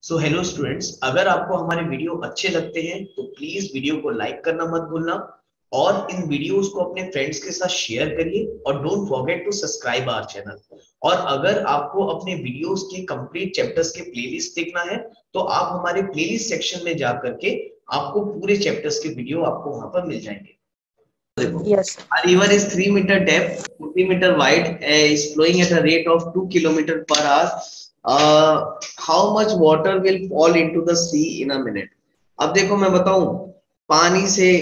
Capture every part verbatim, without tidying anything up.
So hello students, अगर आपको हमारे वीडियो अच्छे लगते हैं तो प्लीज वीडियो को लाइक करना मत भूलना और इन वीडियोस को अपने फ्रेंड्स के साथ शेयर करिए और don't forget to subscribe our channel. और अगर आपको अपने वीडियोस के कंप्लीट चैप्टर्स के प्लेलिस्ट देखना है तो आप हमारे प्लेलिस्ट सेक्शन में जा करके आपको पूरे चैप्टर्स के वीडियो आपको वहां पर मिल जाएंगे। Yes. A river is three meter depth, forty meter wide, uh, is flowing at a rate of two kilometer per hour. Uh, how much water will fall into the sea in a minute? अब देखो मैं बताऊं, पानी से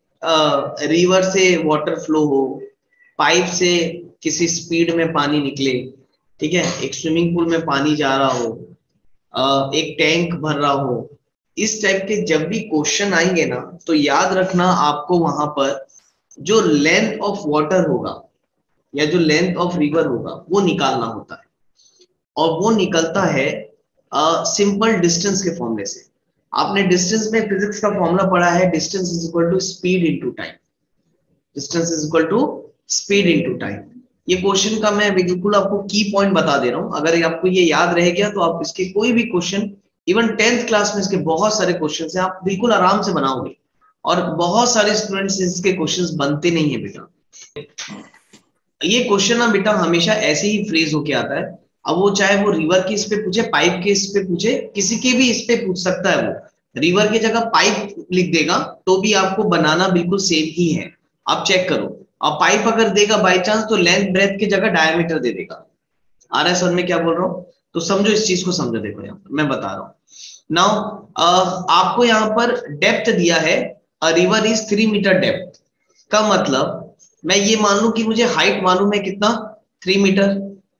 river uh, से water flow हो, pipe से किसी स्पीड में पानी निकले, ठीक है, एक स्विमिंग पूल में पानी जा रहा हो, uh, एक टैंक भर रहा हो, इस टाइप के जब भी क्वेश्चन आएंगे ना तो याद रखना आपको वहां पर जो लेंथ ऑफ वाटर होगा या जो लेंथ ऑफ रिवर होगा वो निकालना होता है और वो निकलता है सिंपल डिस्टेंस के फॉर्मूले से। आपने डिस्टेंस में फिजिक्स का फॉर्मूला पढ़ा है, distance is equal to speed into time. Distance is equal to speed into time. ये क्वेश्चन का मैं बिल्कुल आपको की पॉइंट बता दे रहा हूं, अगर आपको ये याद रह गया तो आप इसके कोई भी क्वेश्चन, इवन टेंथ क्लास में इसके बहुत सारे क्वेश्चन है, आप बिल्कुल आराम से बनाओगे और बहुत सारे स्टूडेंट्स इसके क्वेश्चंस बनते नहीं है बेटा। ये क्वेश्चन ना बेटा हमेशा ऐसे ही फ्रेज होके आता है। अब वो चाहे वो रिवर के इस पे पूछे, पाइप के इस पे पूछे, किसी के भी इस पे पूछ सकता है। वो रिवर की जगह पाइप लिख देगा तो भी आपको बनाना बिल्कुल सेम ही है। आप चेक करो, अब पाइप अगर देगा बाई चांस तो लेंथ ब्रेथ की जगह डायमीटर दे देगा। आ रहा है समझ में क्या बोल रहा हूँ? तो समझो, इस चीज को समझो। देखो यहाँ पर मैं बता रहा हूँ नाउ, आपको यहाँ पर डेप्थ दिया है, a river is three metre depth का मतलब मैं ये मान लूं कि मुझे हाइट मालूम है कितना, थ्री मीटर,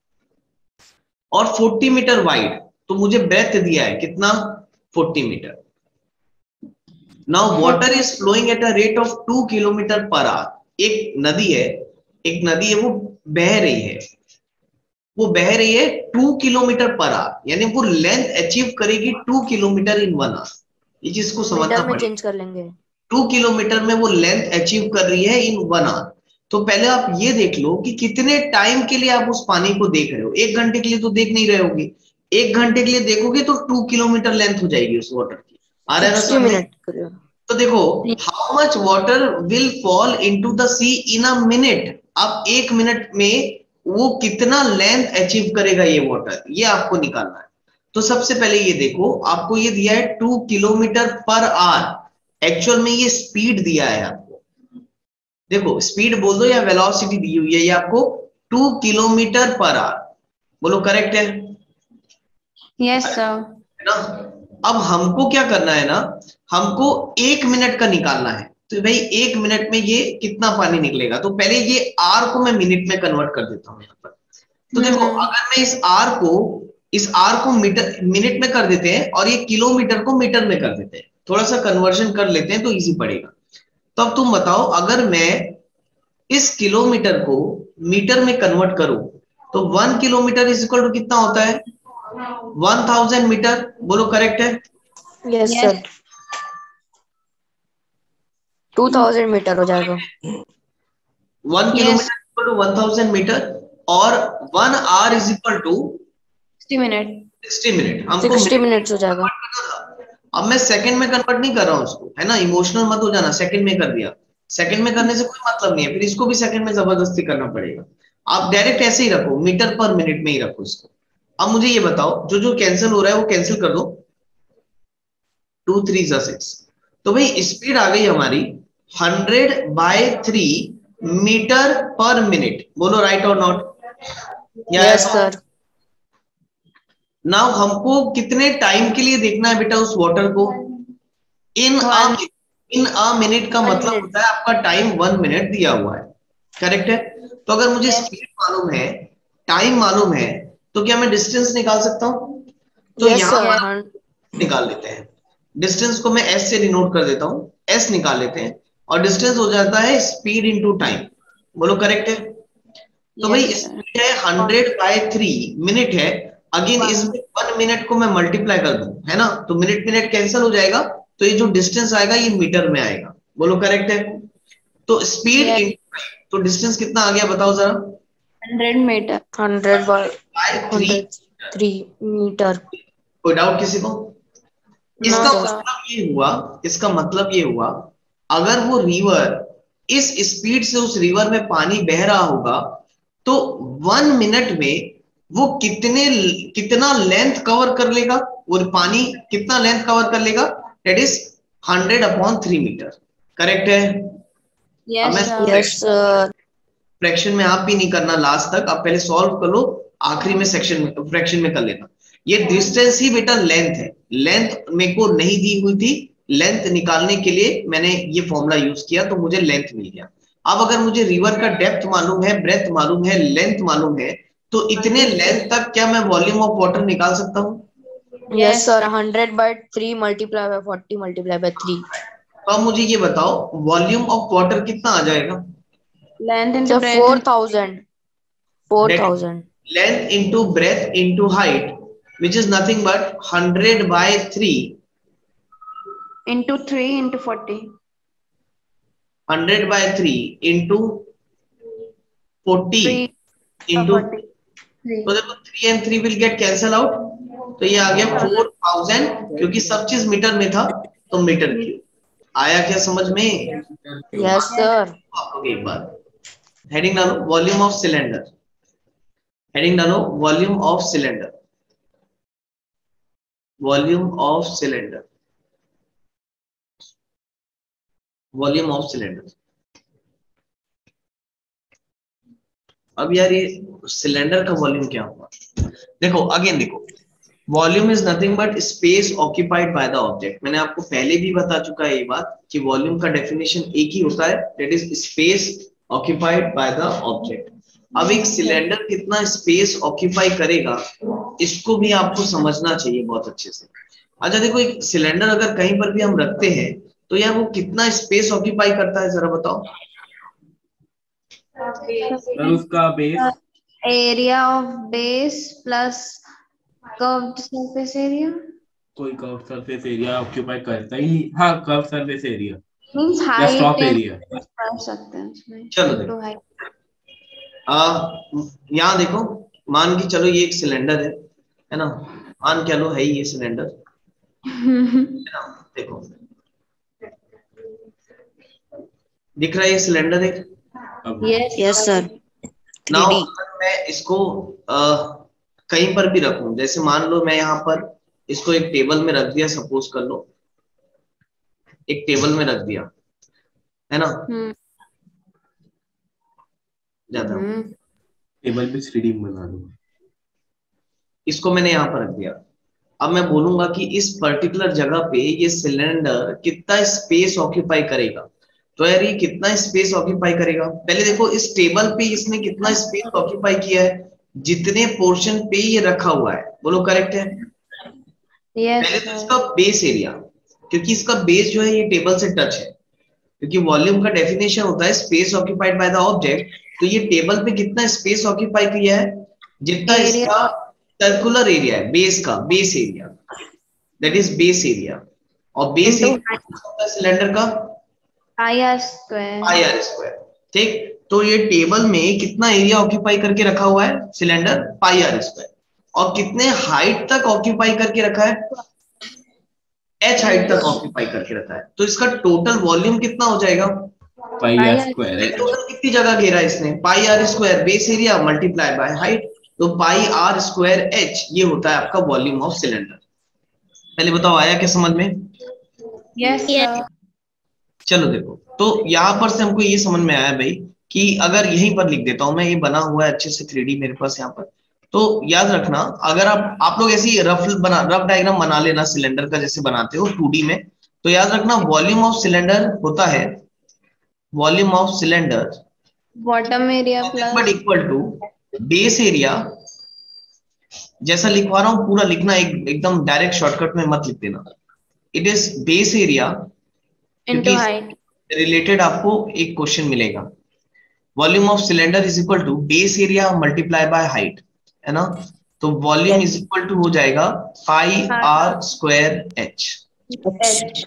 और फोर्टी मीटर वाइड, तो मुझे ब्रेथ दिया है कितना, forty metre. Now water is flowing at a rate of two kilometre per hour. एक नदी है, एक नदी है वो बह रही है, वो बह रही है टू किलोमीटर पर आवर, यानी वो लेंथ अचीव करेगी two kilometre in one hour. ये चीज को समझना में चेंज कर लेंगे। टू किलोमीटर में वो लेंथ अचीव कर रही है इन वन आवर। तो पहले आप ये देख लो कि कितने टाइम के लिए आप उस पानी को देख रहे हो। एक घंटे के लिए तो देख नहीं रहे होगे, एक घंटे के लिए देखोगे तो टू किलोमीटर लेंथ हो जाएगी उस वाटर की। आ रहा है ना मिनट? तो देखो, how much water will fall into the sea in a minute. अब एक मिनट में वो कितना लेंथ अचीव करेगा ये वाटर, ये आपको निकालना है। तो सबसे पहले ये देखो, आपको ये दिया है two kilometre per hour, actual में ये स्पीड दिया है आपको। देखो स्पीड बोल दो या वेलोसिटी दी हुई है, ये आपको टू किलोमीटर पर आवर। बोलो करेक्ट है? Yes sir. है ना? अब हमको क्या करना है ना, हमको एक मिनट का निकालना है। तो भाई एक मिनट में ये कितना पानी निकलेगा, तो पहले ये आर को मैं मिनट में कन्वर्ट कर देता हूँ यहाँ पर। तो देखो अगर मैं इस आर को इस आर को मीटर मिनट में कर देते हैं और ये किलोमीटर को मीटर में कर देते हैं, थोड़ा सा कन्वर्जन कर लेते हैं तो इजी पड़ेगा। तो अब तुम बताओ, अगर मैं इस किलोमीटर को मीटर में कन्वर्ट करूं तो one kilometre is equal to कितना होता है, वन थाउजेंड मीटर। बोलो करेक्ट है? Yes sir. Two thousand metre हो जाएगा। One kilometre equal to one thousand metre और one hour is equal to sixty minute. Sixty minute हमको सिक्सटी मिनट्स हो जाएगा। अब मैं सेकंड में कन्वर्ट नहीं कर रहा हूं उसको, है ना, इमोशनल मत हो जाना, सेकंड में कर दिया। सेकंड में करने से कोई मतलब नहीं है, फिर इसको भी सेकंड में जबरदस्ती करना पड़ेगा। आप डायरेक्ट ऐसे ही रखो, मीटर पर मिनट में ही रखो इसको। अब मुझे ये बताओ, जो जो कैंसिल हो रहा है वो कैंसिल कर दो, टू थ्री जा सिक्स। तो भाई स्पीड आ गई हमारी hundred by three metre per minute. बोलो राइट और नॉट? Yes sir. नाउ हमको कितने टाइम के लिए देखना है बेटा उस वाटर को, इन अ इन अ मिनट का मतलब होता है आपका टाइम वन मिनट दिया हुआ है, करेक्ट है? तो अगर मुझे स्पीड मालूम है, टाइम मालूम है, तो क्या मैं डिस्टेंस निकाल सकता हूँ? तो yes, यहाँ निकाल लेते हैं। डिस्टेंस को मैं एस से डिनोट कर देता हूँ, एस निकाल लेते हैं और डिस्टेंस हो जाता है स्पीड इनटू टाइम। बोलो करेक्ट है? तो भाई स्पीड है हंड्रेड बाय थ्री मिनट है। अगेन इसमें वन मिनट को मैं मल्टीप्लाई कर दूं, है ना, तो मिनट मिनट कैंसिल हो जाएगा, तो ये जो डिस्टेंस आएगा ये मीटर में आएगा। बोलो करेक्ट है? तो स्पीड yes. तो डिस्टेंस कितना आ गया बताओ जरा? Hundred metre. Hundred by three metre. कोई डाउट किसी को? इसका No, sir. मतलब ये हुआ इसका मतलब ये हुआ अगर वो रिवर इस स्पीड से उस रिवर में पानी बह रहा होगा तो वन मिनट में वो कितने कितना लेंथ कवर कर लेगा, वो पानी कितना लेंथ कवर कर लेगा, that is hundred upon three metre. Correct है? अब Yes, मैं sir. Yes, sir. फ्रैक्शन में आप भी नहीं करना लास्ट तक, आप पहले सॉल्व कर लो, आखिरी में सेक्शन में फ्रैक्शन में कर लेना। ये डिस्टेंस ही बेटा लेंथ है, लेंथ मेरे को नहीं दी हुई थी, लेंथ निकालने के लिए मैंने ये फॉर्मूला यूज किया तो मुझे लेंथ मिल गया। अब अगर मुझे रिवर का डेप्थ मालूम है, ब्रेथ मालूम है, लेंथ मालूम है, तो इतने लेंथ तक क्या मैं वॉल्यूम ऑफ वाटर निकाल सकता हूँ? Yes, sir. Hundred by three multiply by forty multiply by three. तो अब मुझे ये बताओ वॉल्यूम ऑफ वाटर कितना आ जाएगा? Length into So breadth. four thousand. Four That thousand. length into breadth into height, which is nothing but hundred by three. Into three into forty. hundred by three into forty Three. into forty. Three. तो देखो three and three will get cancel out, तो ये आ गया four thousand, क्योंकि सब चीज metre में था तो मीटर क्यूब। आया क्या समझ में? Yes, sir. आपको एक बार हेडिंग डालो वॉल्यूम ऑफ सिलेंडर, हेडिंग डालो volume of cylinder, volume of cylinder, volume of cylinder. अब यार ये सिलेंडर का वॉल्यूम क्या हुआ? देखो अगेन देखो, volume is nothing but space occupied by the object. मैंने आपको पहले भी बता चुका है ये बात कि वॉल्यूम का डेफिनेशन एक ही होता है, that is space occupied by the object. अब एक सिलेंडर कितना स्पेस ऑक्यूपाई करेगा इसको भी आपको समझना चाहिए बहुत अच्छे से। अच्छा देखो, एक सिलेंडर अगर कहीं पर भी हम रखते हैं तो यार वो कितना स्पेस ऑक्यूपाई करता है जरा बताओ? सर उसका base Area of base plus curved surface area. कोई कर्व सरफेस एरिया ऑक्यूपाई करता ही नहीं। हाँ, कर्व सरफेस एरिया Means या height स्टॉप and एरिया। कर सकते हैं उसमें। चलो Into देखो height. आ, यहाँ देखो, मान के चलो ये एक सिलेंडर है है ना, मान के चलो है ही ये सिलेंडर है ना। देखो दिख रहा है ये सिलेंडर एक। Yes. Yes, sir. Now three D. अगर मैं इसको आ, कहीं पर भी रखूं, जैसे मान लो मैं यहाँ पर इसको एक टेबल में रख दिया, सपोज कर लो एक टेबल में रख दिया है ना, हम्म ज्यादा हम्म टेबल पे थ्री डी बना दूंगा। इसको मैंने यहाँ पर रख दिया। अब मैं बोलूंगा कि इस पर्टिकुलर जगह पे ये सिलेंडर कितना स्पेस ऑक्यूपाई करेगा, तो यार ये कितना स्पेस ऑक्यूपाई करेगा? पहले देखो इस टेबल पे इसने कितना स्पेस ऑक्यूपाई किया है, जितने पोर्शन पे ये रखा हुआ है, बोलो करेक्ट है? Yes. पहले तो इसका बेस एरिया, क्योंकि इसका बेस जो है ये टेबल से टच है, क्योंकि वॉल्यूम का डेफिनेशन होता है space occupied by the object. तो ये टेबल पे कितना स्पेस ऑक्यूपाई किया है, जितना Area. इसका सर्कुलर एरिया है, बेस का base area, that is base area. और बेस Into एरिया सिलेंडर का I R square. Pi are square. ठीक, तो ये टेबल में कितना एरिया ऑक्यूपाई करके रखा हुआ है सिलेंडर? Pi are square. और कितने हाइट तक ऑक्यूपाई करके रखा है? एच हाइट तक ऑक्यूपाई करके रखा है। तो इसका टोटल वॉल्यूम कितना हो जाएगा? Pi R Pi r square है। टोटल कितनी जगह घेरा इसने? Pi are square base area multiply by height, तो पाई आर स्क्वायर एच ये होता है आपका वॉल्यूम ऑफ सिलेंडर। पहले बताओ आया क्या समझ में? Yes, sir. चलो देखो, तो यहाँ पर से हमको ये समझ में आया भाई कि अगर यहीं पर लिख देता हूं मैं, ये बना हुआ है अच्छे से थ्री डी मेरे पास यहाँ पर। तो याद रखना, अगर आप आप लोग ऐसी रफ बना रफ डायग्राम बना लेना सिलेंडर का जैसे बनाते हो टू डी में, तो याद रखना वॉल्यूम ऑफ सिलेंडर होता है, volume of cylinder Bottom area plus. But equal to base area. जैसा लिखवा रहा हूँ पूरा लिखना, एक एकदम डायरेक्ट शॉर्टकट में मत लिख देना। It is base area, Into height. Related आपको एक क्वेश्चन मिलेगा। Volume of cylinder is equal to base area multiply by height, है ना। तो वॉल्यूम इज इक्वल टू हो जाएगा pi are square H. H.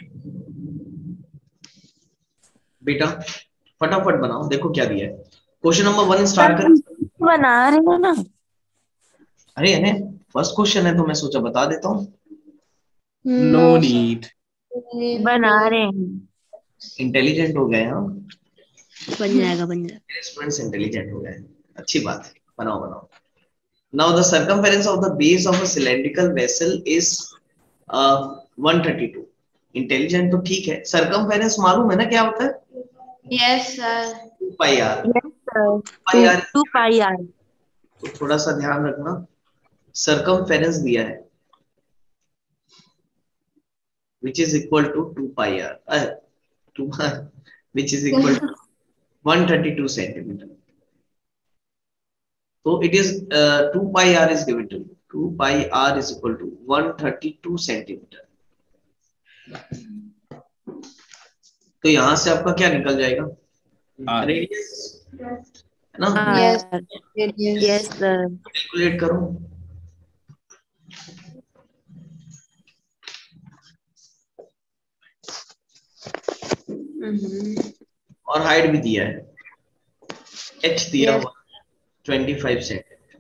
बेटा फटाफट बनाओ, देखो क्या दिया है। क्वेश्चन नंबर वन स्टार्ट करें। बना रही हो ना? अरे अने फर्स्ट क्वेश्चन है तो मैं सोचा बता देता हूँ। No need. बना रहे हैं। इंटेलिजेंट हो गए हाँ, बन जाएगा बन जाएगा। स्टूडेंट्स इंटेलिजेंट हो गए, अच्छी बात है, बनाओ बनाओ। Now the circumference of the base of a cylindrical vessel is uh, one thirty-two. Intelligent तो ठीक है, circumference मालूम है ना क्या होता है? Yes sir. Two pi R. Yes, sir. Pi R Two pi r. तो थोड़ा सा ध्यान रखना, circumference दिया है which is equal to two pi R, uh, two which is equal to one thirty-two centimeter. So it is uh, two pi r is given to you. two pi r is equal to one thirty-two centimeter. तो यहां से आपका क्या निकल जाएगा? Radius है ना? Yes Yes, sir. Calculate करो। और हाइट भी दिया है, h दिया हुआ पच्चीस सेंटीमीटर।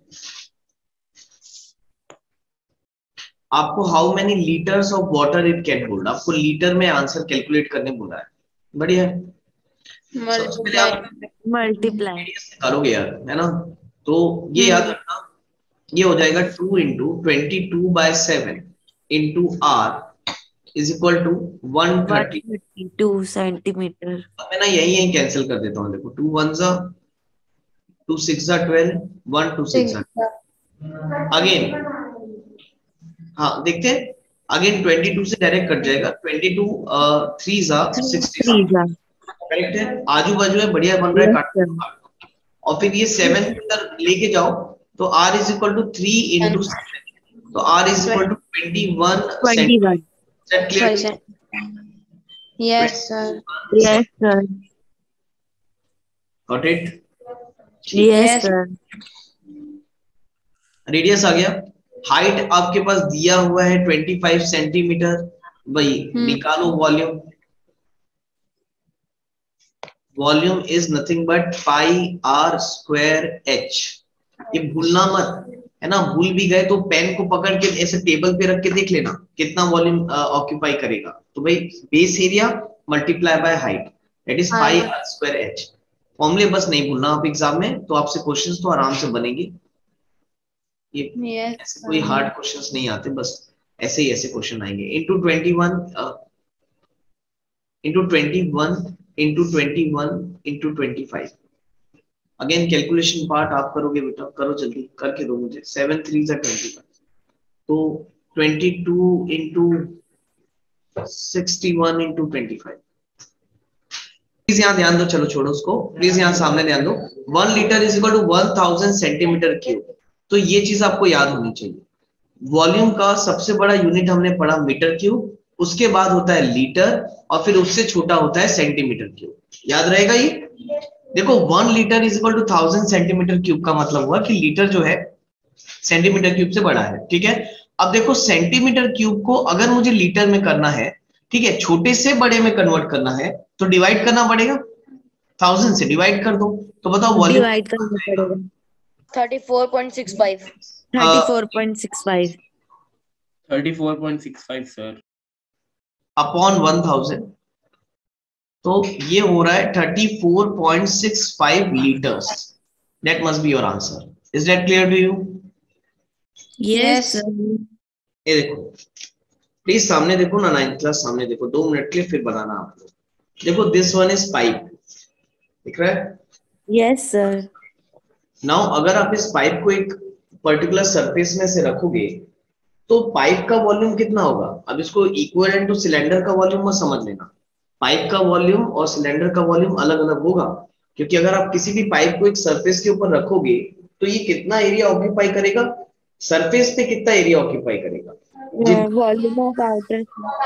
आपको how many litres of water it can hold, आपको लीटर में आंसर कैलकुलेट करने बोला है। बढ़िया है, सबसे पहले आप Multiply. करोगे यार, है ना? तो ये याद रखना, ये हो जाएगा two into twenty two by seven into R is equal to one thirty one thirty-two centimeter. मैं ना यही यही कैंसिल कर देता हूँ। देखो टू वन जा टू सिक्स जा twelve, one two six again, हाँ देखते हैं अगेन ट्वेंटी टू से डायरेक्ट कट जाएगा, ट्वेंटी टू थ्री जा सिक्सटी Three jar. करेक्ट है, आजू बाजू है, बढ़िया बन रहा है, काट दो, काट दो। और फिर ये सेवन अंदर लेके जाओ तो r is equal to three into seven, तो r is equal to twenty one Twenty-one. Set clear? Yes sir. Yes, sir. Got it? Yes, sir. Radius आ गया, हाइट आपके पास दिया हुआ है पच्चीस सेंटीमीटर, भाई निकालो volume. Volume is nothing but pi are square H. ये भूलना मत, है ना? भूल भी गए तो पेन को पकड़ के ऐसे टेबल पे रख के देख लेना कितना वॉल्यूम ऑक्यूपाई करेगा। तो भाई base area multiply by height, that is pi are square H. फॉर्मूले बस नहीं भूलना आप एग्जाम में, तो आपसे क्वेश्चंस तो आराम से बनेंगे। ये yes, ऐसे कोई हार्ड क्वेश्चंस नहीं आते, बस ऐसे ही ऐसे क्वेश्चन आएंगे। Into twenty one into twenty one into twenty one into twenty five. Again calculation part आप करोगे बेटा, करो जल्दी करके दो मुझे। सेवन थ्री जा ट्वेंटी फाइव, तो twenty two into sixty one into twenty five. Please यहाँ ध्यान दो, चलो छोड़ो उसको, प्लीज यहाँ सामने ध्यान दो। One litre is equal to one thousand centimetre cube. तो ये चीज आपको याद होनी चाहिए। वॉल्यूम का सबसे बड़ा यूनिट हमने पढ़ा मीटर क्यूब, उसके बाद होता है लीटर, और फिर उससे छोटा होता है सेंटीमीटर क्यूब। याद रहेगा ये? देखो one litre is equal to thousand centimetre cube का मतलब हुआ कि लीटर जो है सेंटीमीटर क्यूब से बड़ा है, ठीक है? अब देखो सेंटीमीटर क्यूब को अगर मुझे लीटर में करना है, ठीक है, छोटे से बड़े में कन्वर्ट करना है, तो डिवाइड करना पड़ेगा, थाउजेंड से डिवाइड कर दो। तो बताओ वॉल्यूम Divide करना पड़ेगा. thirty-four point six five. Thirty-four point six five. Thirty four point six five sir. Upon one thousand, तो ये हो रहा है thirty four point six five litres. That must be your answer. Is that clear to you? Yes, sir. ये देखो please सामने देखो ना, नाइन्थ क्लास सामने देखो, दो मिनट के लिए फिर बनाना आप लोग। देखो दिस वन इज पाइप, दिख रहा है? Yes, sir. नाउ अगर आप इस पाइप को एक पर्टिकुलर सरफेस में से रखोगे तो पाइप का वॉल्यूम कितना होगा? अब इसको इक्विवेलेंट टू सिलेंडर का वॉल्यूम मत समझ लेना। पाइप का वॉल्यूम और सिलेंडर का वॉल्यूम अलग अलग होगा, क्योंकि अगर आप किसी भी पाइप को एक सरफेस के ऊपर रखोगे तो ये कितना एरिया ऑक्यूपाई करेगा? सरफेस पे कितना एरिया ऑक्यूपाई करेगा? Volume of outer.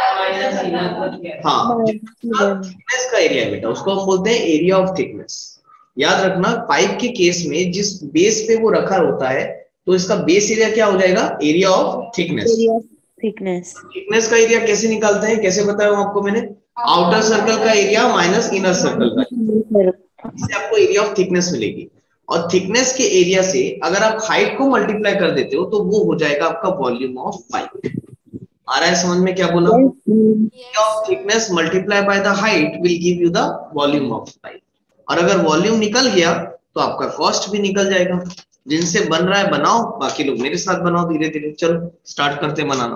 हाँ, थिकनेस का एरिया बेटा, उसको हम बोलते हैं एरिया ऑफ थिकनेस। याद रखना पाइप के केस में जिस बेस पे वो रखा होता है, तो इसका बेस एरिया क्या हो जाएगा? Area of thickness. Area of thickness. Thickness का एरिया कैसे निकालते हैं, कैसे बताया आपको मैंने? आउटर सर्कल का एरिया माइनस इनर सर्कल का, इससे आपको एरिया ऑफ थिकनेस मिलेगी। और थिकनेस के एरिया से अगर आप हाइट को मल्टीप्लाई कर देते हो तो वो हो जाएगा आपका वॉल्यूम ऑफ पाइप। आ रहा है समझ में क्या बोला? Area of thickness multiply by the height will give you the volume of pipe. और अगर वॉल्यूम निकल गया तो आपका कॉस्ट भी निकल जाएगा। जिनसे बन रहा है बनाओ, बाकी लोग मेरे साथ बनाओ धीरे धीरे। चलो स्टार्ट करते बनाना।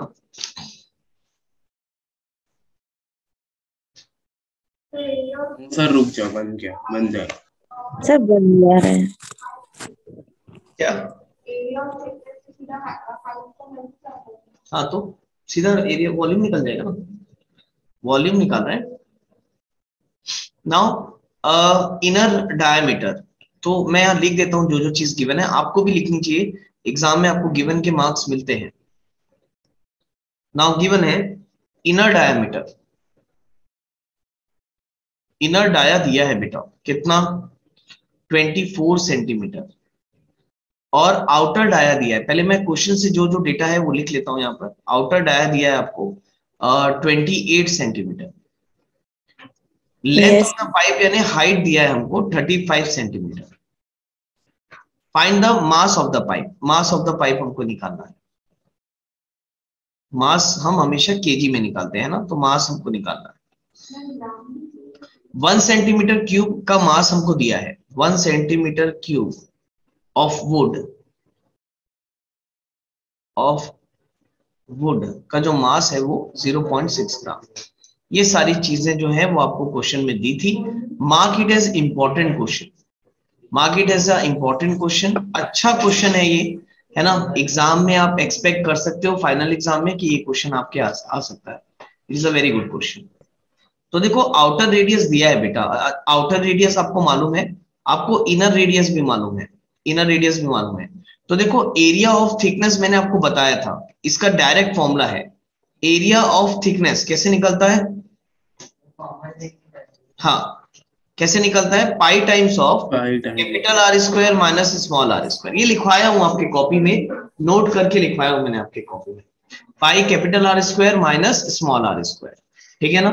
सर रुक जाओ, बन गया, बन जाए। सर बन जा रहा है। क्या? हाँ तो सीधा एरिया वॉल्यूम निकल जाएगा ना, वॉल्यूम निकाल रहा है। नाउ इनर डायमीटर, तो मैं यहाँ लिख देता हूँ जो जो चीज गिवन है, आपको भी लिखनी चाहिए, एग्जाम में आपको गिवन के मार्क्स मिलते हैं। नाउ गिवन है इनर डायमीटर, इनर डाया दिया है बेटा कितना, चौबीस सेंटीमीटर, और आउटर डाया दिया है। पहले मैं क्वेश्चन से जो जो डेटा है वो लिख लेता हूं यहाँ पर। आउटर डाया दिया है आपको अट्ठाईस centimetre, length of the pipe यानी हाइट दिया है हमको पैंतीस centimetre. Find the mass of the pipe, mass of the pipe हमको निकालना है। मास हम हमेशा केजी में निकालते हैं ना, तो मास हमको निकालना है। वन सेंटीमीटर क्यूब का मास हमको दिया है, one centimetre cube of wood, of wood का जो मास है वो ज़ीरो पॉइंट सिक्स ग्राम। ये सारी चीजें जो है वो आपको क्वेश्चन में दी थी। Mark it as important question, mark it as a important question. अच्छा क्वेश्चन है ये, है ना। एग्जाम में आप एक्सपेक्ट कर सकते हो फाइनल एग्जाम में कि ये क्वेश्चन आपके आ, आ सकता है। It is a very good question. तो देखो आउटर रेडियस दिया है बेटा, आउटर रेडियस आपको मालूम है, आपको इनर रेडियस भी मालूम है, इनर रेडियस भी मालूम है। तो देखो एरिया ऑफ थिकनेस मैंने आपको बताया था, इसका डायरेक्ट फॉर्मूला है एरिया ऑफ थिकनेस। कैसे निकलता है? हाँ कैसे निकलता है? Pi times of capital R square minus small R square. ये लिखवाया हूं आपके कॉपी में, नोट करके लिखवाया हूं मैंने आपके कॉपी में। Pi capital R square minus small R square, ठीक है ना।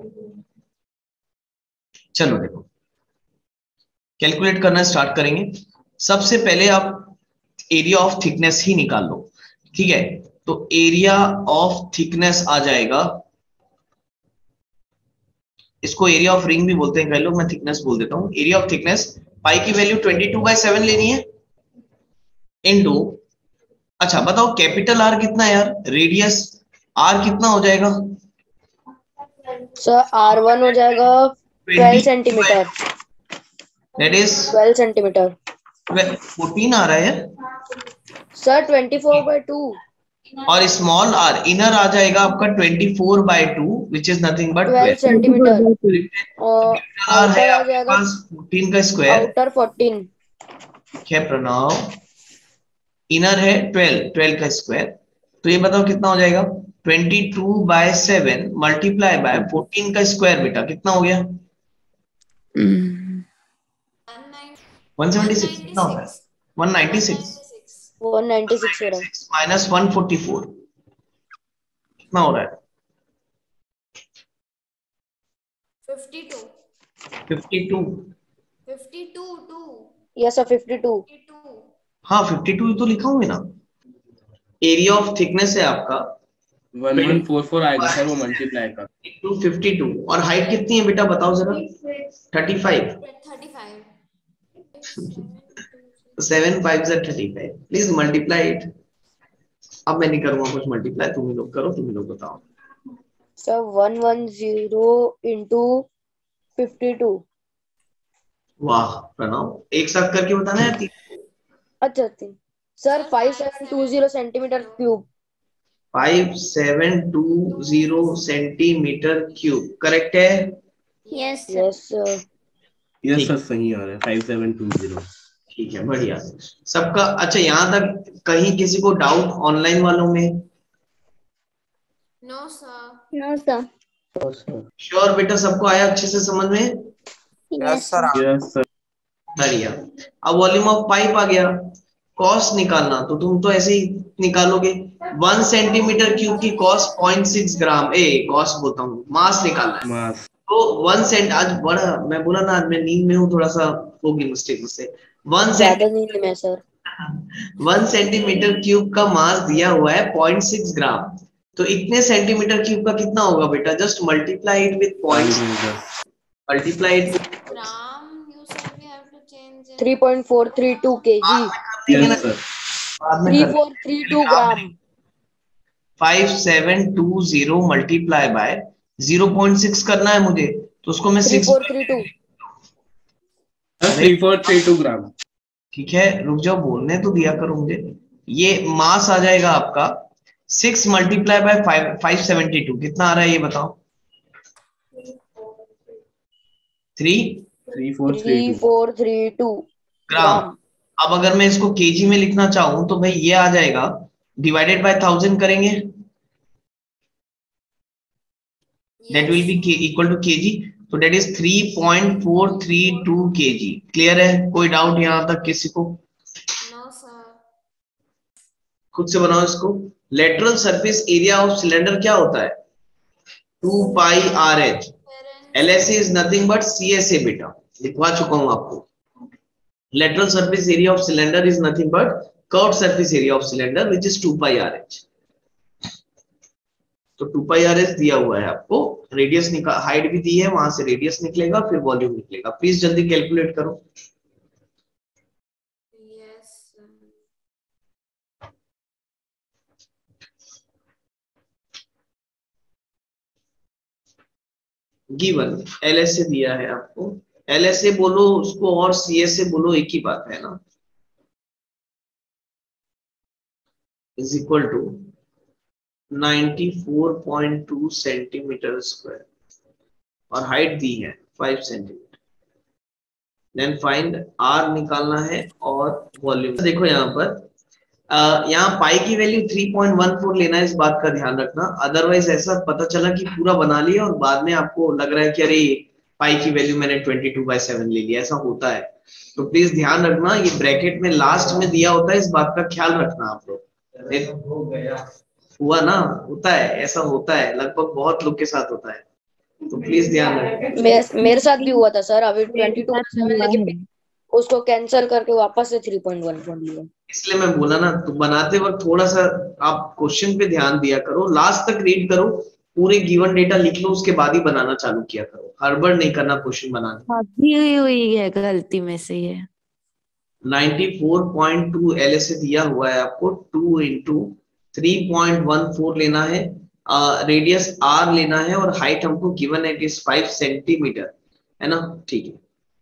चलो देखो कैलकुलेट करना स्टार्ट करेंगे। सबसे पहले आप एरिया ऑफ थिकनेस ही निकाल लो, ठीक है। तो एरिया ऑफ थिकनेस आ जाएगा, इसको एरिया ऑफ रिंग भी बोलते हैं कई लोग, मैं थिकनेस बोल देता हूं। एरिया ऑफ थिकनेस पाई की वैल्यू बाईस बाय सेवन लेनी है इनटू, अच्छा बताओ कैपिटल आर कितना है यार, रेडियस आर कितना हो जाएगा सर? आर वन हो जाएगा twelve centimetre, that is twelve centimetre. Fourteen आ रहा है sir twenty four by two, और स्मॉल आर इनर आ जाएगा आपका चौबीस by two which is nothing but twelve twelve centimetre. और आर है आउटर आ आपके जाएगा पास फोर्टीन का स्क्वायर, आउटर फोर्टीन, ठीक है प्रणव। इनर है ट्वेल्व, ट्वेल्व का स्क्वायर। तो ये बताओ कितना हो जाएगा, बाईस by seven multiply by fourteen का स्क्वायर बेटा कितना हो गया, वन सेवेंटी सिक्स कितना होता है, one ninety six, one ninety six हो रहा है माइनस वन फोर्टी फोर कितना हो रहा है, fifty two, fifty two. Fifty two, two, yes sir fifty two. हाँ फिफ्टी टू तो लिखा हूँ ना। एरिया ऑफ थिकनेस है आपका वन वन फोर फोर आएगा सर वो मल्टीप्लाई का, टू फिफ्टी टू, और हाइट कितनी है बेटा बताओ जरा, thirty five, thirty five, seven five से thirty five, please multiply it. अब मैं नहीं करूंगा कुछ मल्टीप्लाई, तुम ही लोग करो, तुम ही लोग बताओ। Sir one one zero into fifty two. वाह प्रणव, एक साथ करके बताना है। अच्छा अच्छा sir five seven two zero centimetre cube, five seven two zero centimetre cube, correct है? Yes yes sir. Yes sir सही आ रहा है, फाइव सेवन टू जीरो। ठीक है बढ़िया सबका। अच्छा यहाँ तक कहीं किसी को डाउट ऑनलाइन वालों में? No sir, no sir. Sure बेटा, सबको आया अच्छे से समझ में? Yes sir. Yes sir. बढ़िया। अब वॉल्यूम ऑफ पाइप आ गया, कॉस्ट निकालना तो तुम तो ऐसे ही निकालोगे। वन सेंटीमीटर क्यूब की cost point six gram, a cost बोलता हूँ, मास निकालना है। मास तो वन सेंट, आज बड़ा मैं बोला ना, आज मैं नींद में हूँ, थोड़ा सा होगी मिस्टेक मुझसे। वन ज्यादा नहीं है सर। वन सेंटीमीटर क्यूब का मास दिया हुआ है पॉइंट सिक्स ग्राम। तो इतने सेंटीमीटर क्यूब का कितना होगा बेटा? Just multiply it with points, multiply it with Gram, you said we have to change it. three point four three two kg. Yes, sir. बाद में three कर four three two gram. Five seven two zero multiply by zero point six करना है मुझे, तो उसको मैं three six four three two. Three four three two gram. ठीक है, रुक जाओ, बोलने तो दिया करो मुझे। ये मास आ जाएगा आपका six multiply by five five seventy two, कितना आ रहा है ये बताओ? Three three four three three two four three two gram. अब अगर मैं इसको केजी में लिखना चाहूं तो भाई ये आ जाएगा, डिवाइडेड बाय थाउजेंड करेंगे, that will be equal to kg, तो that is three point four three two kg. Clear है? कोई डाउट यहां तक किसी को? No, sir. खुद से बनाओ इसको। Lateral surface area of cylinder क्या होता है? Two pi R H. L S is nothing but C S A बेटा, लिखवा चुका हूं आपको। Lateral surface area of cylinder is nothing but curved surface area of cylinder which is two pi R H. तो two pi R H दिया हुआ है आपको, रेडियस निकाल, हाइट भी दी है, वहां से रेडियस निकलेगा, फिर वॉल्यूम निकलेगा। प्लीज जल्दी कैलकुलेट करो। Yes, sir. Given L S A दिया है आपको, एल एस ए बोलो उसको और सी एस ए बोलो, एक ही बात है ना, is equal to ninety four point two centimetre square और हाइट दी है five centimetre. Then find R निकालना है और वॉल्यूम। देखो यहाँ पर uh, यहाँ पाई की value three point one four लेना है, इस बात का ध्यान रखना। अदरवाइज ऐसा पता चला कि पूरा बना लिया और बाद में आपको लग रहा है कि अरे पाई की वैल्यू मैंने ट्वेंटी टू बाय सेवन ले लिया, ऐसा होता है। तो प्लीज ध्यान रखना, ये ब्रैकेट में लास्ट में दिया होता है, इस बात का ख्याल रखना आप लोग। हुआ ना? होता है, ऐसा होता है, लगभग बहुत लोग के साथ होता है, तो प्लीज ध्यान रखें। मेरे मेरे साथ भी हुआ था सर, अभी ट्वेंटी टू लेके फिर उसको कैंसिल करके वापस से थ्री पॉइंट वन फोर लिया। इसलिए मैं बोला ना, तो बनाते वक्त थोड़ा सा आप क्वेश्चन पे ध्यान दिया करो, लास्ट तक रीड करो, पूरे गिवन डेटा लिख लो, उसके बाद ही बनाना चालू किया करो, हड़बड़ नहीं करना क्वेश्चन बनाने। अभी हुई हुई है गलती में से ये। Ninety four point two L S A दिया हुआ है आपको, two into three point one four लेना है, रेडियस uh, आर लेना है और हाइट हमको गिवन है, इट इज फाइव सेंटीमीटर, है ना? ठीक है,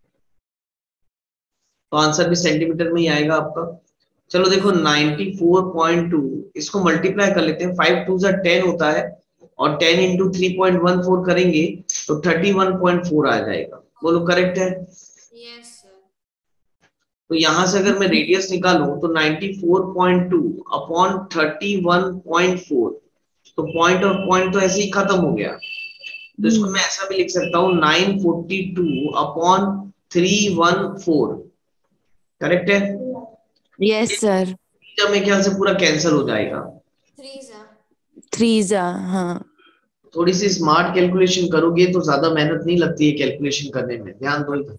तो आंसर भी सेंटीमीटर में ही आएगा आपका। चलो देखो नाइंटी फोर पॉइंट टू, इसको मल्टीप्लाई कर लेते हैं, फाइव टू जा टेन होता है और ten into three point one four करेंगे तो थर्टी वन पॉइंट फोर आ जाएगा। बोलो करेक्ट है? Yes, sir. तो यहां से अगर मैं रेडियस निकालूं तो ninety four point two upon thirty one point four, तो पॉइंट और पॉइंट तो ऐसे ही खत्म हो गया, तो इसको मैं ऐसा भी लिख सकता हूँ nine forty two upon three one four. Correct है? Yes sir. जब मेरे ख्याल से पूरा कैंसिल हो जाएगा। Three, sir. थ्री जा हाँ। थोड़ी सी स्मार्ट कैलकुलेशन करोगे तो ज्यादा मेहनत नहीं लगती है कैलकुलेशन करने में, ध्यान दो इधर।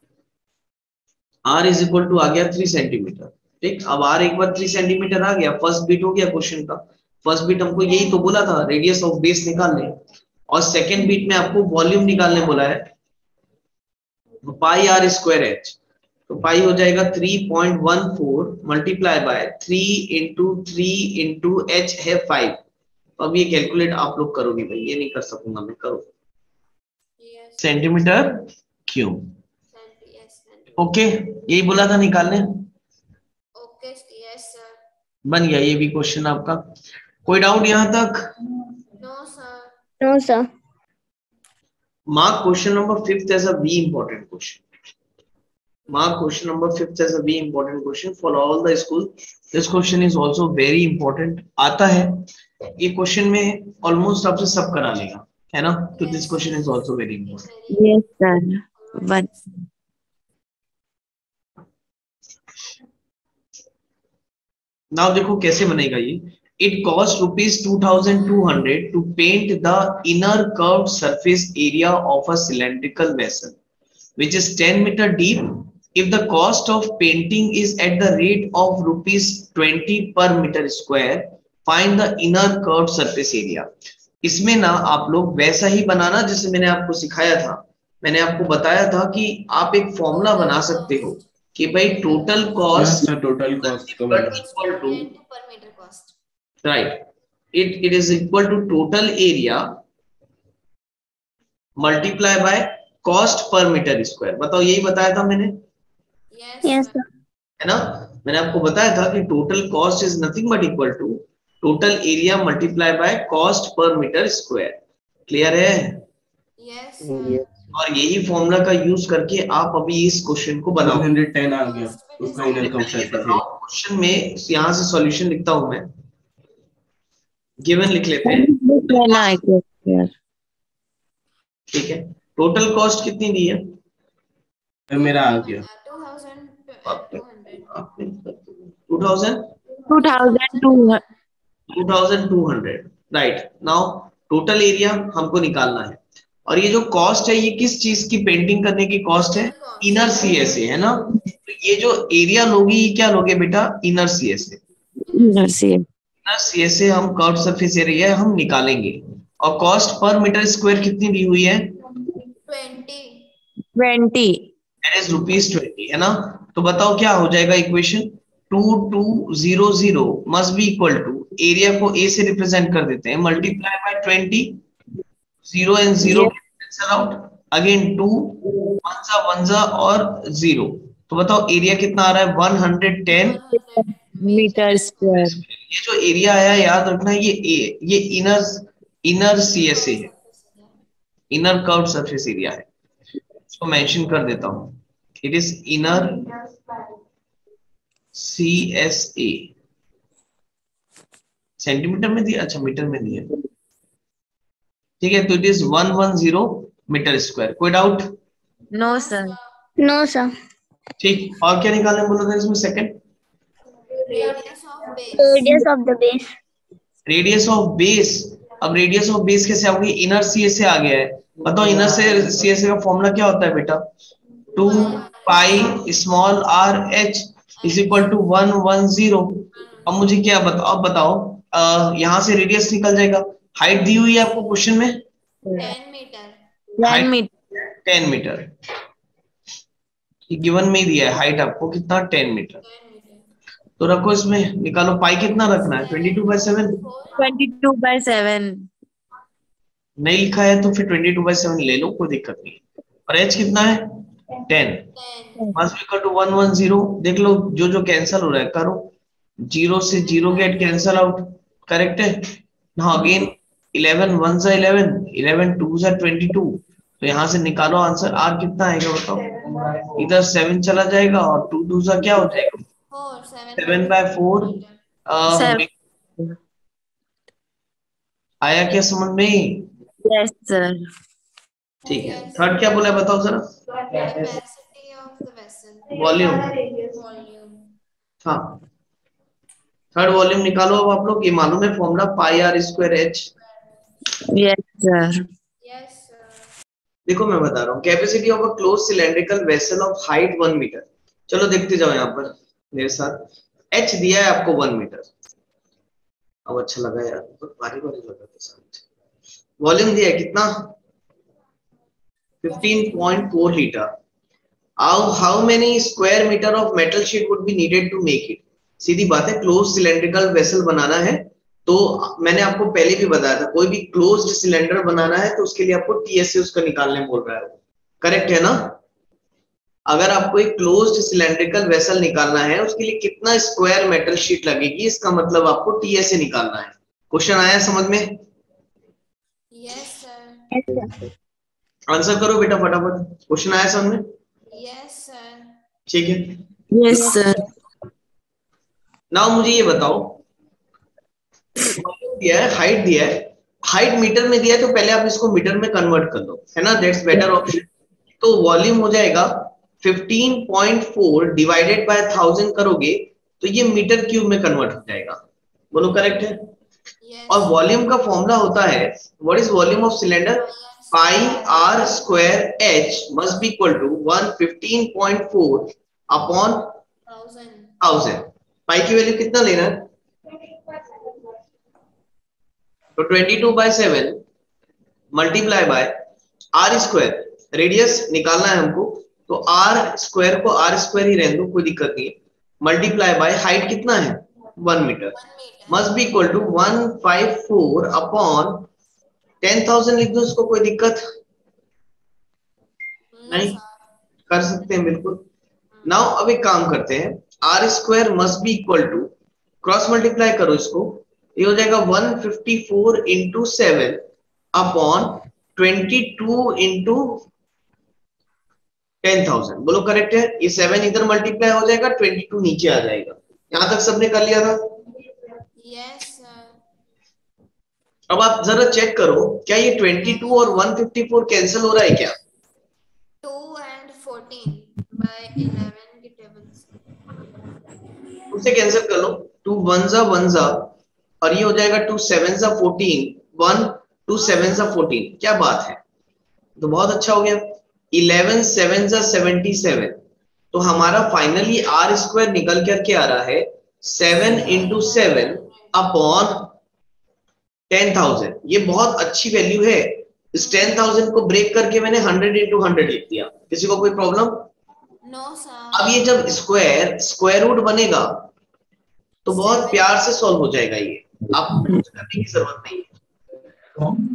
r इज इक्वल टू आ गया थ्री सेंटीमीटर, ठीक। अब r एक बार थ्री सेंटीमीटर आ गया, फर्स्ट बिट हो गया क्वेश्चन का। फर्स्ट बिट हमको यही तो बोला था, रेडियस ऑफ बेस निकालने, और सेकेंड बिट में आपको वॉल्यूम निकालने बोला है, पाई आर स्क्वायर एच, तो पाई हो जाएगा three point one four multiply by three into three into H है फाइव। अब ये कैलकुलेट आप लोग करोगे भाई, ये नहीं कर सकूंगा मैं, करो। Yes. Centimetre cube, Centi- Yes, centi- okay, यही बोला था निकालने, Okay, yes, sir. बन गया ये भी क्वेश्चन आपका। कोई डाउट यहां तक? No, sir. No sir. Mark question number fifth as a very important question. Mark question number fifth as a very important question for all the school. This question is also very important. आता है ये question में almost आपसे सब करा लेगा, है ना? तो this question is also very important. Yes sir. One now देखो कैसे बनेगा ये। It cost rupees two thousand two hundred to paint the inner curved surface area of a cylindrical vessel which is ten meter deep. If the cost of painting is at the rate of rupees twenty per meter square, find the inner curve surface area. इसमें ना आप लोग वैसा ही बनाना जैसे मैंने आपको सिखाया था। मैंने आपको बताया था कि आप एक फॉर्मूला बना सकते हो कि भाई total yes cost sir, total cost का मतलब equal to, per meter cost. Right, it it is equal to total area multiply by cost per metre square. बताओ, यही बताया था मैंने, Yes, Yes, sir. है ना? मैंने आपको बताया था कि total cost is nothing but equal to total area multiply by cost per metre square. Clear है? Yes, sir. और यही फॉर्मूला का यूज करके आप अभी इस क्वेश्चन को बनाओ। वन हंड्रेड टेन आ गया उसका inner curve surface area. Question में यहाँ से सॉल्यूशन लिखता हूं मैं, गिवन लिख लेते हैं, ठीक है। टोटल कॉस्ट कितनी दी है? सर मेरा आ गया two thousand two hundred. Two thousand two thousand two hundred. Two thousand two hundred, right. Now total area हमको निकालना है, और ये जो कॉस्ट है ये किस चीज की पेंटिंग करने की कॉस्ट है? इनर सीएसए, है ना? तो ये जो एरिया लोगे ये क्या लोगे बेटा? Inner CSA. Inner C. Inner CSA हम कर्व सरफेस एरिया हम निकालेंगे। और कॉस्ट पर मीटर स्क्वायर कितनी दी हुई है? Twenty. Twenty. That is rupees twenty, है ना? तो बताओ क्या हो जाएगा इक्वेशन? Two two zero zero must be equal to, area को ए से रिप्रेजेंट कर देते हैं, multiply by twenty, zero and zero cancel out, again two, one जा वन जा और जीरो। तो बताओ एरिया कितना आ रहा है? One hundred ten Meter square. ये जो एरिया आया याद रखना, ये ए, ये इनर इनर सीएसए है, इनर कर्व सरफेस एरिया है। इसको मेंशन कर देता हूं, it is inner CSA. Centimetre में दिया, अच्छा मीटर में दिया, ठीक है। तो it is one one zero metre square. कोई doubt? No, sir. No, sir. ठीक। और क्या निकालने बोला था इसमें? Second, Radius of base. Radius of the base. Radius of base. अब रेडियस ऑफ बेस कैसे आओगे? इनर सीएसए आ गया है। बताओ इनर से सीएसए का फॉर्मूला क्या होता है बेटा? Two pi small r h is equal to one one zero. अब मुझे क्या बताओ, अब बताओ, आ, यहाँ से रेडियस निकल जाएगा। हाइट दी हुई है आपको क्वेश्चन में? Ten meter. Ten meter. Ten metre given में ही दिया है। हाइट आपको कितना? Ten metre. Ten meter. तो रखो इसमें, निकालो पाई कितना रखना है? Twenty two by seven. Twenty-two by seven. नहीं लिखा है तो फिर ट्वेंटी टू बाई सेवन ले लो, कोई दिक्कत नहीं। और एच कितना है? Ten. Ten. Must equal to one one zero. देख लो जो जो कैंसिल हो रहा है करो, जीरो से zero get cancel out, correct है। नाउ अगेन इलेवन वन जा इलेवन, इलेवन टू जा ट्वेंटी टू। तो यहाँ से निकालो आंसर, आर कितना आएगा बताओ? इधर सेवन चला जाएगा और टू टू जा क्या हो जाएगा? Four. Seven. Seven by four. Seven. आया क्या समझ में? Yes, sir. ठीक है। थर्ड क्या बोला है बताओ जरा? Capacity of the vessel. Volume. Volume. हाँ, थर्ड वॉल्यूम निकालो। अब आप लोग, ये मालूम है formula pi are square h. Yes, sir. Yes, sir. देखो मैं बता रहा हूँ, capacity of a close cylindrical vessel of height one metre. चलो देखते जाओ यहाँ पर मेरे साथ। एच दिया है आपको वन मीटर। अब अच्छा लगा यार, तो भारी भारी लगा था। वॉल्यूम दिया है कितना? Fifteen point four litre. How how many square metre of metal sheet would be needed to make it? सीधी बात है, क्लोज सिलेंड्रिकल वेसल बनाना है तो मैंने आपको पहले भी बताया था, कोई भी क्लोज्ड सिलेंडर बनाना है तो उसके लिए आपको टीएसए उसका निकालने बोल रहा है, करेक्ट है ना? अगर आपको एक क्लोज्ड सिलेंड्रिकल वेसल निकालना है उसके लिए कितना स्क्वायर मेटल शीट लगेगी, इसका मतलब आपको टीएसए निकालना है। क्वेश्चन आया समझ में? Yes, sir. आंसर करो बेटा फटाफट। क्वेश्चन आया समझ में? Yes, sir. ठीक है। Yes, sir. नाउ मुझे ये बताओ, दिया है हाइट, दिया है हाइट मीटर में दिया है, तो पहले आप इसको मीटर में कन्वर्ट कर दो, है ना? That's better option. तो वॉल्यूम हो जाएगा fifteen point four divided by thousand करोगे तो ये मीटर क्यूब में कन्वर्ट हो जाएगा। बोलो करेक्ट है? Yes. और वॉल्यूम का फॉर्मूला होता है, what is volume of cylinder? Pi are square h must be equal to one fifteen point four upon Thousand. Thousand. Pi की वैल्यू कितना लेना है? तो twenty two by seven multiply by r square, radius निकालना है हमको, तो r square को आर स्क्वायर ही रहने दो, कोई दिक्कत नहीं है, मल्टीप्लाई बाय हाइट कितना है one metre, must be equal to one five four upon ten thousand लिख दो इसको, कोई दिक्कत नहीं, कर सकते हैं बिल्कुल। नाउ अब एक काम करते हैं, r square must be equal to, cross multiply करो इसको, ये हो जाएगा one fifty four into seven upon twenty two into ten thousand, बोलो करेक्ट है? ये सेवन इधर मल्टीप्लाई हो जाएगा, ट्वेंटी टू नीचे आ जाएगा। यहां तक सबने कर लिया था? Yes sir. अब आप जरा चेक करो, क्या ये ट्वेंटी टू और वन फिफ्टी फोर कैंसिल हो रहा है क्या? Two and fourteen by eleven की टेबल से उसे कैंसिल कर लो, टू वन जा वन जा, और ये हो जाएगा टू सेवन जा फोर्टीन, वन टू सेवन जा फोर्टीन, क्या बात है, तो बहुत अच्छा हो गया। इलेवन सेवन जा सेवेंटी सेवन, तो हमारा फाइनली आर स्क्वायर निकल करके आ रहा है seven into seven upon ten thousand, ये बहुत अच्छी वैल्यू है। इस टेन थाउजेंड को ब्रेक करके मैंने हंड्रेड इंटू हंड्रेड लिख दिया, किसी को कोई प्रॉब्लम? No sir. अब ये जब स्क्वायर स्क्वायर रूट बनेगा तो बहुत प्यार से सॉल्व हो जाएगा, ये आपको कुछ करने की जरूरत नहीं है।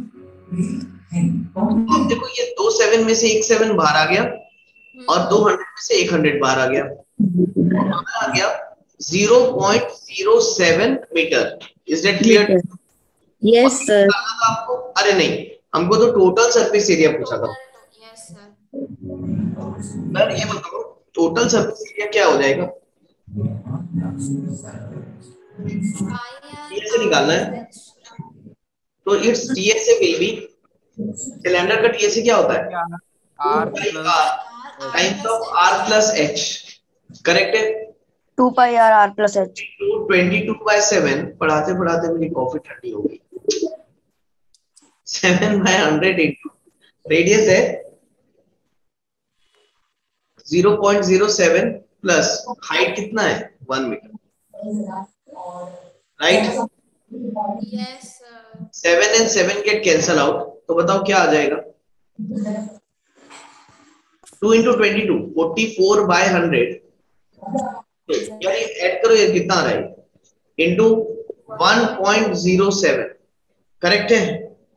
अब देखो ये दो सेवन में से एक सेवन बाहर आ गया और दो हंड्रेड में से एक हंड्रेड बाहर आ गया, आ गया zero point zero seven metre. Is that clear? Yes sir. आपको, अरे नहीं, हमको तो टोटल सरफेस एरिया पूछा था। Yes sir. सर ये बताओ टोटल सरफेस एरिया क्या हो जाएगा? ये से निकालना है, तो it's TSA will be, cylinder का टीएसए क्या होता है? R times of r plus h, correct है? Two pi r r plus h. Twenty two by seven, पढ़ाते पढ़ाते मेरी कॉफी ठंडी हो गई। Seven by hundred into radius है zero point zero seven plus height कितना है one metre, right? Yes sir. Seven and seven get cancel out, तो बताओ क्या आ जाएगा? Two into twenty two, forty four by hundred, यार ये ऐड करो, ये कितना आ रहा है? Into one point zero seven, correct है?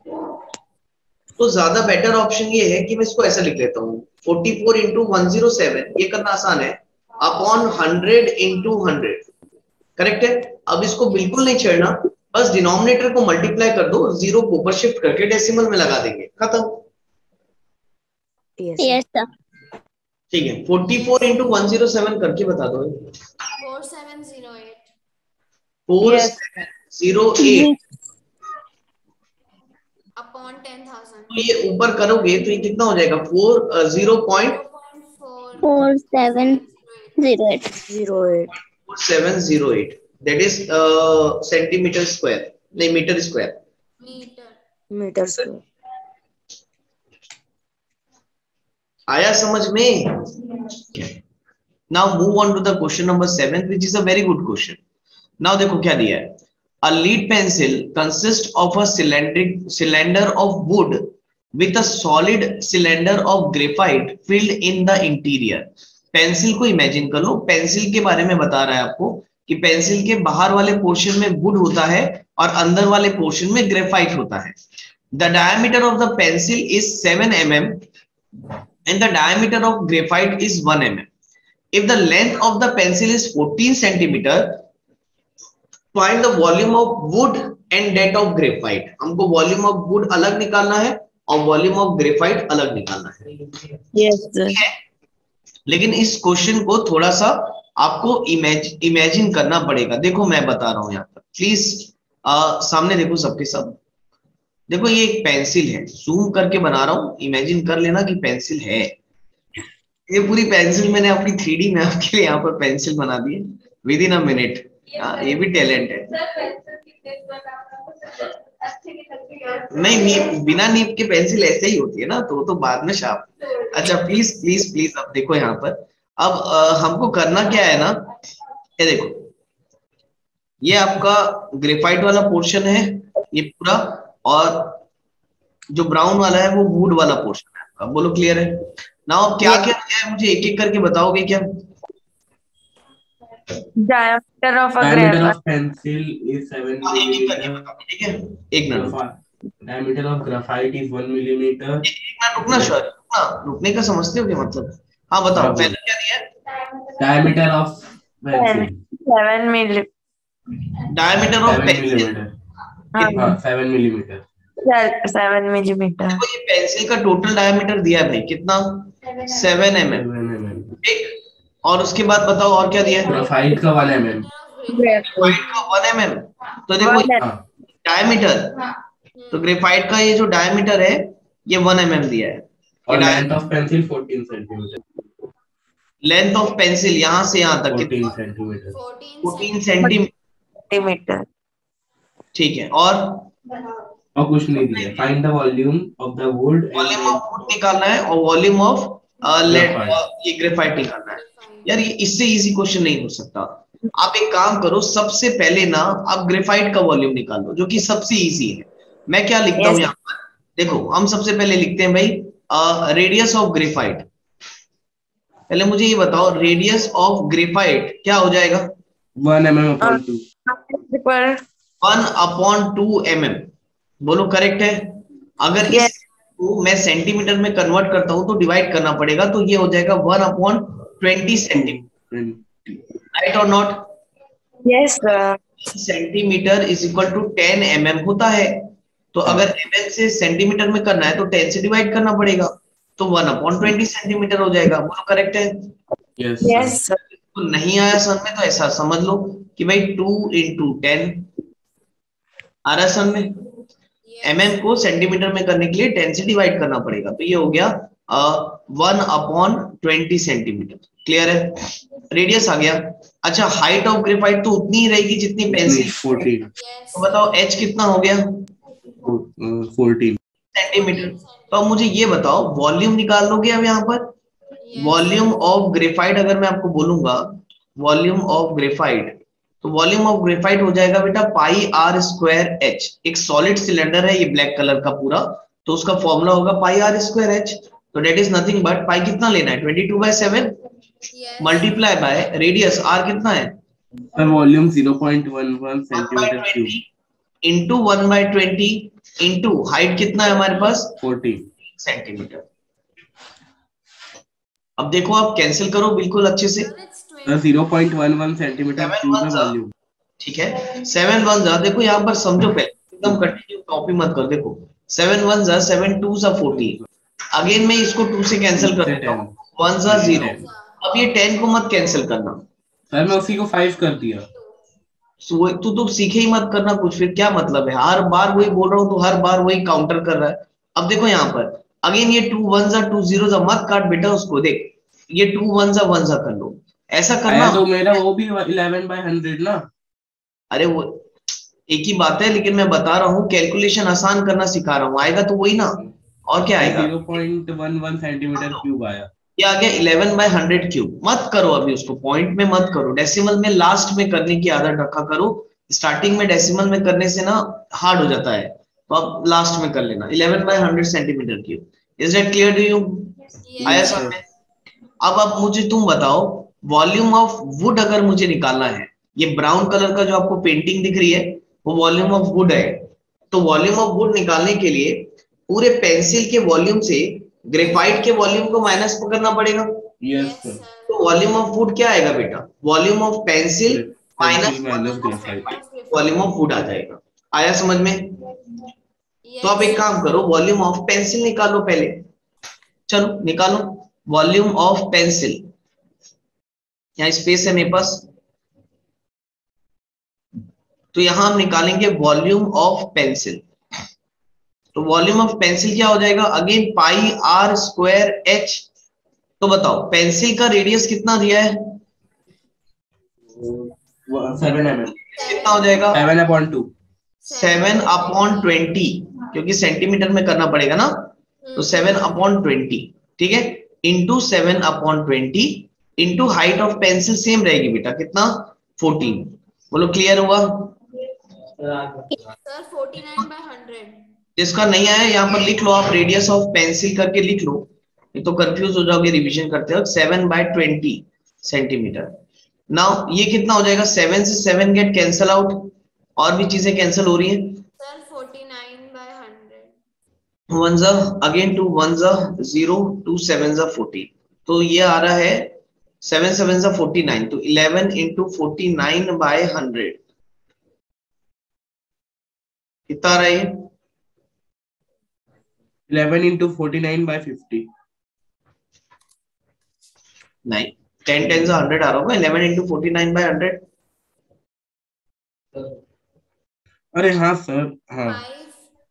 तो ज्यादा बेटर ऑप्शन ये है कि मैं इसको ऐसा लिख लेता हूँ, forty four into one zero seven, ये करना आसान है, upon hundred into hundred, correct है? अब इसको बिल्कुल नहीं छेड़ना, बस डिनोमिनेटर को मल्टीप्लाई कर दो, जीरो को ऊपर शिफ्ट करके डेसिमल में लगा देंगे, खत्म। Yes sir. ठीक है, forty four into one zero seven करके बता दो। Four seven zero eight. Four seven zero eight upon ten thousand. तो ये ऊपर करोगे तो ये कितना हो जाएगा? Four zero point four seven zero eight zero eight four seven zero eight, that is centimetre square, नहीं metre square, metre metre square. आया समझ में? Now move on to the question number seven, which is a very good question. Now देखो क्या दिया है, a lead pencil consists of a cylindric cylinder of wood with a solid cylinder of graphite filled in the interior। Pencil को imagine कर लो, pencil के बारे में बता रहा है आपको कि पेंसिल के बाहर वाले पोर्शन में वुड होता है और अंदर वाले पोर्शन में ग्रेफाइट होता है। The diameter of the pencil is seven millimeters and the diameter of graphite is one millimeter. If the length of the pencil is fourteen centimeters, find the volume of wood and that of graphite। हमको volume of wood अलग निकालना है और volume of graphite अलग निकालना है। Yes sir. लेकिन इस क्वेश्चन को थोड़ा सा आपको इमेज इमेजिन करना पड़ेगा। देखो मैं बता रहा हूं यहाँ पर, प्लीज सामने देखो सबके सब। देखो ये एक पेंसिल है, जूम करके बना रहा हूं, इमेजिन कर लेना कि पेंसिल है। ये पूरी पेंसिल मैंने अपनी थ्री डी मैप के लिए यहाँ पर पेंसिल बना दी है विद इन अ मिनट। हाँ, ये भी टैलेंट है। नहीं नीप, बिना नीप के पेंसिल ऐसे ही होती है ना, तो तो बाद में शार्प। अच्छा प्लीज प्लीज प्लीज अब देखो यहाँ पर, अब आ, हमको करना क्या है ना, ये देखो ये आपका ग्रेफाइट वाला पोर्शन है, ये पूरा और जो ब्राउन वाला है वो वुड वाला पोर्शन है आपका। बोलो क्लियर है? नाउ क्या क्या दिया है मुझे एक एक करके बताओगे क्या? Diameter of a Diameter graphite. of pencil is seven हाँ, एक एक करके millimeter. बताओ, ठीक है? एक मिनट रुको। Diameter of graphite is one millimeter. एक मिनट रुकना सर, रुकना, रुकने का समझते हो क्या मतलब? हाँ बताओ, हाँ, पहले क्या दिया है? Diameter of pencil. Seven milli. Diameter of Seven pencil. millimeter. हाँ, seven millimeter. Seven millimeter. देखो ये पेंसिल का टोटल डायमीटर दिया है भाई, कितना? Seven m m, Seven mm. ठीक। और उसके बाद बताओ और क्या दिया है? Graphite का one mm. ग्रेफाइट का वन एम एम। तो देखो हाँ, डायमीटर, तो ग्रेफाइट का ये जो डायमीटर है ये वन एम एम दिया है। और length of pencil fourteen centimetre. Length of pencil यहाँ से यहाँ तक fourteen कितना? सेंटीमीटर. Fourteen centimetre, Millimeter. ठीक है। और और कुछ नहीं दिया. Find the volume of the wood. and- volume of wood निकालना है और वॉल्यूम ऑफ लेड Graphite. ये ग्रेफाइट निकालना है। यार ये इससे इजी क्वेश्चन नहीं हो सकता। आप एक काम करो, सबसे पहले ना आप ग्रेफाइट का वॉल्यूम निकाल लो, जो कि सबसे इजी है। मैं क्या लिखता हूँ Yes. यहाँ पर? देखो हम सबसे पहले लिखते हैं भाई रेडियस ऑफ ग्रेफाइट। पहले मुझे ये बताओ, रेडियस ऑफ ग्रेफाइट क्या हो जाएगा? one mm upon two. Per one upon two m m. बोलो करेक्ट है? अगर Yes. इसको मैं सेंटीमीटर में कन्वर्ट करता हूं तो डिवाइड करना पड़ेगा, तो ये हो जाएगा one upon twenty centimetre, right और not? yes, sir. Centimetre is equal to ten m m होता है। तो अगर एम एम से सेंटीमीटर में करना है तो टेन से डिवाइड करना पड़ेगा, तो वन अपॉन ट्वेंटी सेंटीमीटर हो जाएगा। बोलो करेक्ट है? Yes. Yes, sir. तो नहीं आया समझ में तो ऐसा समझ लो कि भाई टू इंटू टेन आ रहा है समझ में? एम एम को सेंटीमीटर में करने के लिए टेन से डिवाइड करना पड़ेगा, तो ये हो गया one upon twenty centimetre. Clear है? रेडियस आ गया। अच्छा, हाइट ऑफ ग्रेफाइट तो उतनी ही रहेगी जितनी पेंसिल। fourteen. तो बताओ एच कितना हो गया? fourteen. सेंटीमीटर। तो अब मुझे ये बताओ, वॉल्यूम निकाल लोगे अब यहाँ पर? वॉल्यूम ऑफ ग्रेफाइट अगर मैं आपको बोलूंगा वॉल्यूम ऑफ ग्रेफाइट, तो वॉल्यूम ऑफ ग्रेफाइट हो जाएगा बेटा पाई आर स्क्वायर एच। एक सॉलिड सिलेंडर है ये ब्लैक कलर का पूरा, तो उसका फॉर्मूला होगा पाई आर स्क्वायर एच। तो that is nothing but pi कितना लेना है? Twenty two by seven multiply by radius r कितना है? Sir, volume zero point one one centimeter cube. Into one by twenty into height कितना है हमारे पास? fourteen. Centimetre. अब देखो आप कैंसिल करो बिल्कुल अच्छे से। Sir, zero point one one centimeter cube है volume. ठीक है, सेवन वन जा, देखो यहाँ पर समझो पहले, एकदम कंटिन्यू कॉपी मत कर। देखो सेवन वन जा, सेवन टू जा फोर्टीन। अगेन मैं इसको टू से कैंसिल कर देता हूँ, वन जा जीरो। अब ये टेन को मत कैंसिल करना। सर मैं उसी को five कर दिया. So, तू तो सीखे ही मत करना कुछ, फिर क्या मतलब है? हर बार वही बोल रहा हूँ तो हर बार वही काउंटर कर रहा है। अब देखो यहाँ पर अगेन ये टू वन जा टू जीरो जा, मत काट बेटा उसको। देख ये टू वन जा वन जा कर लो, ऐसा करना। तो मेरा वो भी eleven by hundred ना. अरे वो एक ही बात है, लेकिन मैं बता रहा हूँ कैलकुलेशन आसान करना सिखा रहा हूँ। आएगा तो वही ना, और क्या आएगा? zero point one one centimeter cube आया. ये आ गया इलेवन बाय हंड्रेड क्यूब। मत करो अभी उसको पॉइंट में मत करो, डेसिमल में लास्ट में करने की आदत रखा करो। स्टार्टिंग में डेसिमल में करने से ना हार्ड हो जाता है, तो अब लास्ट में कर लेना। Eleven by hundred centimetre cube. Is that clear to you? आया समझ में? अब अब मुझे तुम बताओ, वॉल्यूम ऑफ वुड अगर मुझे निकालना है, ये ब्राउन कलर का जो आपको पेंटिंग दिख रही है वो वॉल्यूम ऑफ वुड है। तो वॉल्यूम ऑफ वुड निकालने के लिए पूरे पेंसिल के वॉल्यूम से ग्रेफाइट के वॉल्यूम को माइनस करना पड़ेगा। Yes sir. तो वॉल्यूम ऑफ वुड क्या आएगा बेटा? Volume of pencil minus minus graphite. Volume of wood आ जाएगा। आया समझ में? तो आप एक काम करो, वॉल्यूम ऑफ पेंसिल निकालो पहले। चलो निकालो वॉल्यूम ऑफ पेंसिल। यहाँ स्पेस है मेरे पास, तो यहां हम निकालेंगे वॉल्यूम ऑफ पेंसिल। तो वॉल्यूम ऑफ पेंसिल क्या हो जाएगा? Again pi are square h. तो बताओ पेंसिल का रेडियस कितना दिया है? seven mm. कितना हो जाएगा? seven upon two. Seven upon twenty, क्योंकि सेंटीमीटर में करना पड़ेगा ना, तो सेवन अपॉन ट्वेंटी, ठीक है, into seven upon twenty into height of pencil same रहेगी बेटा, कितना? फोर्टीन। बोलो क्लियर हुआ? Sir forty nine by hundred. जिसका नहीं आया यहाँ पर लिख लो आप, रेडियस ऑफ पेंसिल करके लिख लो, नहीं तो कंफ्यूज हो जाओगे रिवीजन करते वक्त। Seven by twenty centimetre. Now ये कितना हो जाएगा, सेवन से सेवन गेट कैंसल आउट, और भी चीजें कैंसिल हो रही हैं। Sir forty nine by hundred. One जा अगेन टू, वन जा जीरो, टू सेवन जा फोर्टी, तो ये आ रहा है सेवन सेवन जा फोर्टी नाइन, तो eleven into forty nine by hundred कितना आ रहा है? Eleven into forty nine by fifty. नहीं, टेन टेन जा हंड्रेड आ रहा होगा, eleven into forty nine by hundred. अरे हाँ सर, हाँ फाइव।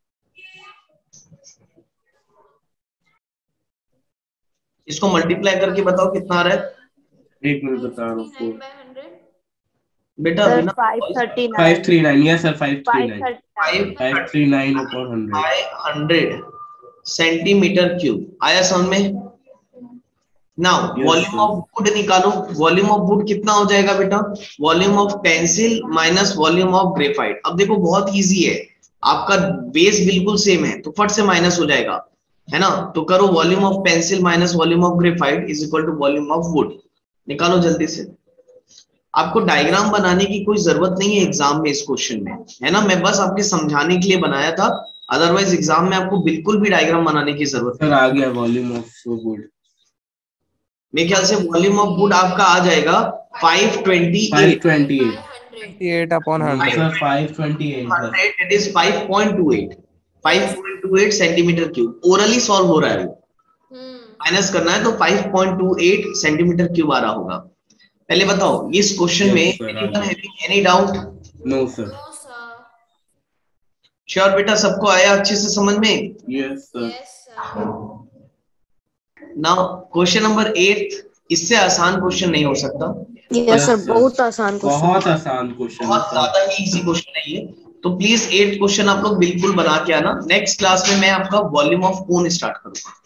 इसको मल्टीप्लाई करके बताओ कितना आ रहा है। एक मिनट बता रहा हूँ। Nine by hundred. बेटा सर बिना five thirty five nine three nine yes sir, five three five nine thirty five five three nine upon hundred by hundred centimetre cube आया समझ में। Now Yes, volume sir. Of wood निकालो। Volume of wood कितना हो जाएगा बेटा? Volume of pencil minus volume of graphite. अब देखो बहुत इजी है, आपका बेस बिल्कुल सेम है तो फट से माइनस हो जाएगा, है ना। तो करो volume of pencil minus volume of graphite is equal to volume of wood. निकालो जल्दी से। आपको डायग्राम बनाने की कोई जरूरत नहीं है एग्जाम में इस क्वेश्चन में, है ना। मैं बस आपके समझाने के लिए बनाया था, अदरवाइज एग्जाम में आपको बिल्कुल भी डायग्राम बनाने की जरूरत सर आ गया वॉल्यूम ऑफ वुड। मेरे ख्याल से वॉल्यूम ऑफ वुड आपका आ जाएगा five twenty five eight twenty by eight hundred. Eight upon hundred. Sir five twenty eight sir. Hundred it is five point two eight five point two eight centimetre cube. Orally solve हो रहा है, hmm. Minus करना है तो five point two eight centimetre cube आ रहा होगा। पहले बताओ इस क्वेश्चन Yes, में sir, anyone आ गया। having any doubt? No sir. No sir. Sure बेटा, सबको आया अच्छे से समझ में? Yes sir. Yes sir. Now question number eight, इससे आसान क्वेश्चन नहीं हो सकता, यस सर, sir. बहुत आसान क्वेश्चन। बहुत आसान क्वेश्चन बहुत है ज्यादा ही इजी क्वेश्चन है ये। तो प्लीज एट क्वेश्चन आप लोग बिल्कुल बना के आना। नेक्स्ट क्लास में मैं आपका वॉल्यूम ऑफ कोन स्टार्ट करूंगा।